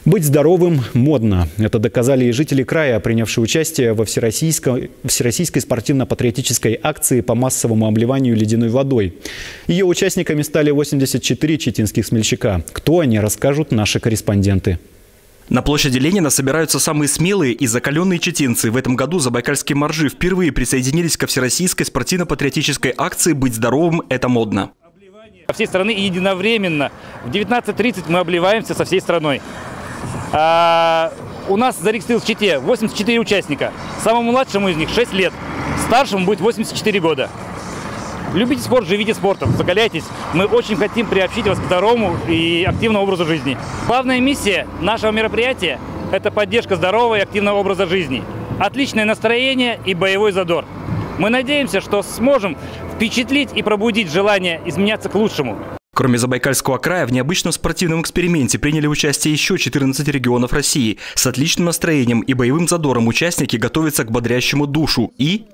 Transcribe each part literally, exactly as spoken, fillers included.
Быть здоровым модно. Это доказали и жители края, принявшие участие во всероссийской, всероссийской спортивно-патриотической акции по массовому обливанию ледяной водой. Ее участниками стали восемьдесят четыре читинских смельчака. Кто они, расскажут наши корреспонденты. На площади Ленина собираются самые смелые и закаленные читинцы. В этом году забайкальские моржи впервые присоединились ко всероссийской спортивно-патриотической акции «Быть здоровым – это модно». Со всей страны единовременно. В девятнадцать тридцать мы обливаемся со всей страной. А, у нас зарегистрировалось в Чите восемьдесят четыре участника. Самому младшему из них шесть лет. Старшему будет восемьдесят четыре года. Любите спорт, живите спортом, закаляйтесь. Мы очень хотим приобщить вас к здоровому и активному образу жизни. Главная миссия нашего мероприятия – это поддержка здорового и активного образа жизни. Отличное настроение и боевой задор. Мы надеемся, что сможем впечатлить и пробудить желание изменяться к лучшему. Кроме Забайкальского края, в необычном спортивном эксперименте приняли участие еще четырнадцать регионов России. С отличным настроением и боевым задором участники готовятся к бодрящему душу и...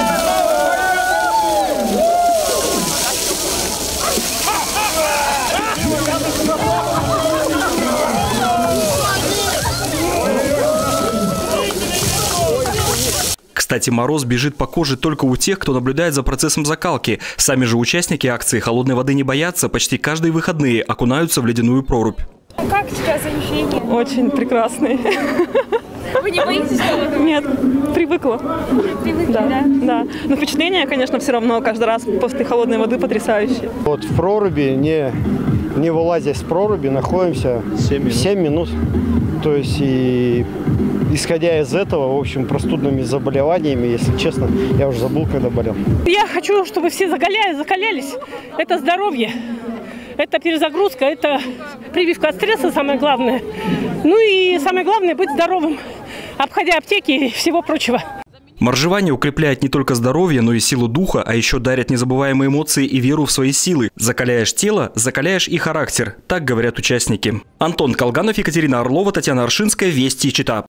Кстати, мороз бежит по коже только у тех, кто наблюдает за процессом закалки. Сами же участники акции холодной воды не боятся, почти каждые выходные окунаются в ледяную прорубь. Как сейчас ощущения? Очень прекрасные. Вы не боитесь холода? Нет, привыкла. Привыкли, да, да? Да. Но впечатление, конечно, все равно каждый раз после холодной воды потрясающее. Вот в проруби, не, не вылазя из проруби, находимся семь минут. То есть, и, исходя из этого, в общем, простудными заболеваниями, если честно, я уже забыл, когда болел. Я хочу, чтобы все закаляли, закалялись. Это здоровье, это перезагрузка, это прививка от стресса, самое главное. Ну и самое главное – быть здоровым, обходя аптеки и всего прочего. Моржевание укрепляет не только здоровье, но и силу духа, а еще дарит незабываемые эмоции и веру в свои силы. Закаляешь тело, закаляешь и характер. Так говорят участники. Антон Колганов, Екатерина Орлова, Татьяна Аршинская, Вести, Чита.